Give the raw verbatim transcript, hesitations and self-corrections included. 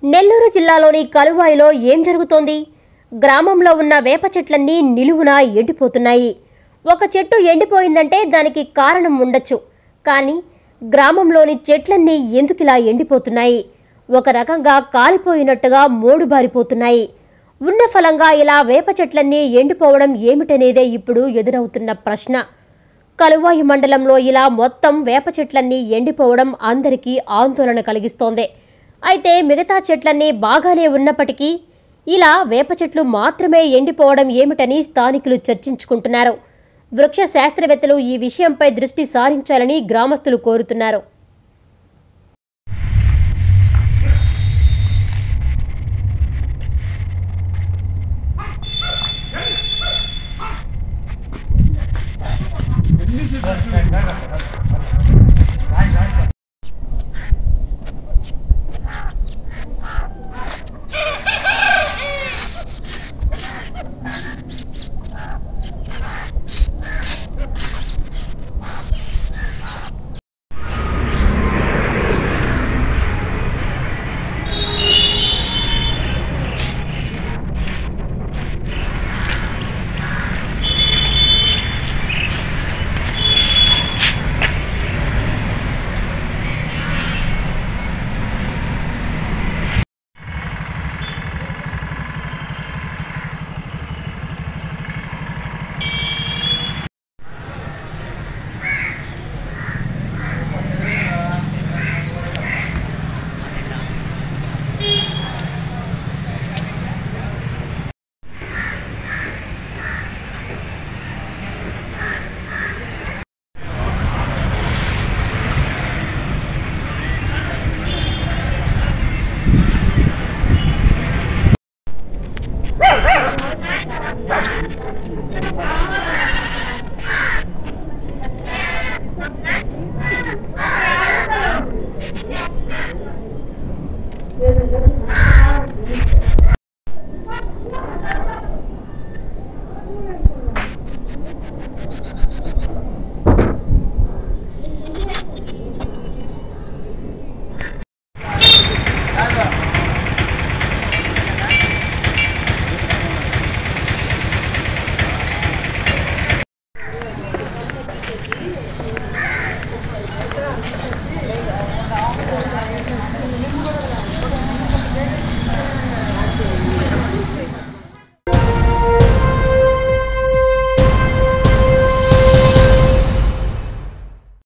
నెల్లూరు జిల్లాలోని కలువాయిలో ఏం జరుగుతోంది? గ్రామంలో ఉన్న వేప చెట్లన్నీ నిలువునా ఎండిపోతున్నాయి. ఒక చెట్టు ఎండిపోయిందంటే దానికి కారణం ఉండొచ్చు. కానీ గ్రామంలోని చెట్లన్నీ ఎందుకిలా ఎండిపోతున్నాయి? ఒక రకంగా కాలిపోయినట్టుగా మోడుబారిపోతున్నాయి. ఉన్న ఫలంగా ఇలా వేప చెట్లన్నీ ఎండిపోవడం ఏమిటనేదే ఇప్పుడు ఎదురవుతున్న ప్రశ్న. కలువాయి మండలంలో ఇలా మొత్తం వేప చెట్లన్నీ ఎండిపోవడం అందరికీ ఆందోళన కలిగిస్తోంది. అయితే మిగతా చెట్లన్నీ బాగానే ఉన్నప్పటికీ ఇలా వేప చెట్లు మాత్రమే ఎండిపోవడం ఏమిటని స్థానికులు చర్చించుకుంటున్నారు. వృక్ష శాస్త్రవేత్తలు ఈ విషయంపై దృష్టి సారించాలని గ్రామస్తులు కోరుతున్నారు. Yes,